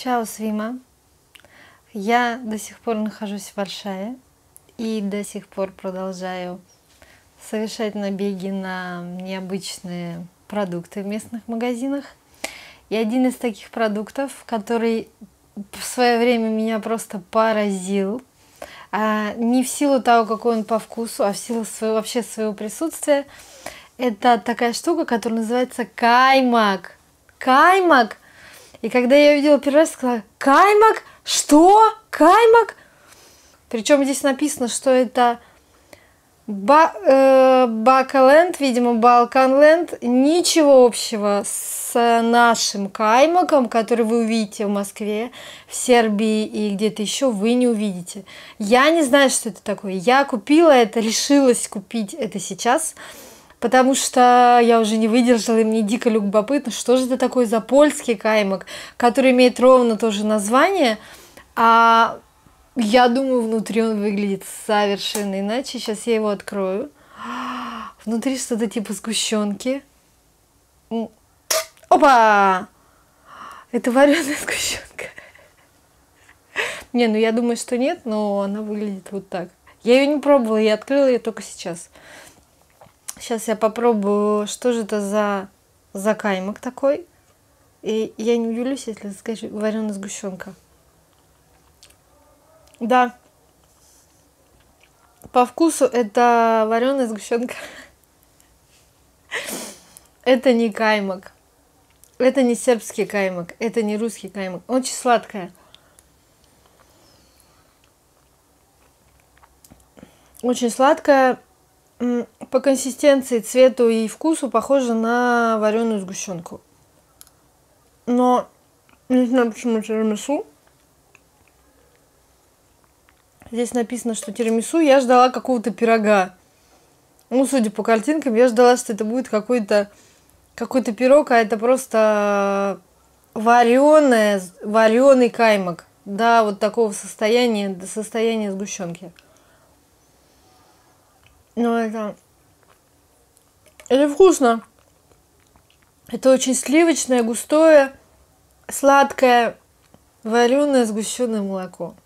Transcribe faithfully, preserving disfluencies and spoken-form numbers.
Чао, Свима. Я до сих пор нахожусь в Варшаве и до сих пор продолжаю совершать набеги на необычные продукты в местных магазинах. И один из таких продуктов, который в свое время меня просто поразил, а не в силу того, какой он по вкусу, а в силу своего, вообще своего присутствия, это такая штука, которая называется каймак. Каймак! И когда я увидела первый раз, сказала: каймак? Что? Каймак? Причем здесь написано, что это ба э, Бакаленд, видимо, Балканленд. Ничего общего с нашим каймаком, который вы увидите в Москве, в Сербии и где-то еще, вы не увидите. Я не знаю, что это такое. Я купила это, решилась купить это сейчас, потому что я уже не выдержала, и мне дико любопытно, что же это такое за польский каймак, который имеет ровно то же название, а я думаю, внутри он выглядит совершенно иначе. Сейчас я его открою. Внутри что-то типа сгущенки. Опа! Это вареная сгущенка. Не, ну я думаю, что нет, но она выглядит вот так. Я ее не пробовала, я открыла ее только сейчас. Сейчас я попробую, что же это за, за каймак такой. И я не удивлюсь, если скажу вареная сгущенка. Да, по вкусу это вареная сгущенка. Это не каймак. Это не сербский каймак. Это не русский каймак. Очень сладкая. Очень сладкая. По консистенции, цвету и вкусу похожа на вареную сгущенку. Но не знаю, почему тирамису. Здесь написано, что тирамису. Я ждала какого-то пирога. Ну, судя по картинкам, я ждала, что это будет какой-то какой-то пирог, а это просто вареное, вареный каймак. Да, вот такого состояния, до состояния сгущенки. Но это, это вкусно. Это очень сливочное, густое, сладкое, вареное сгущенное молоко.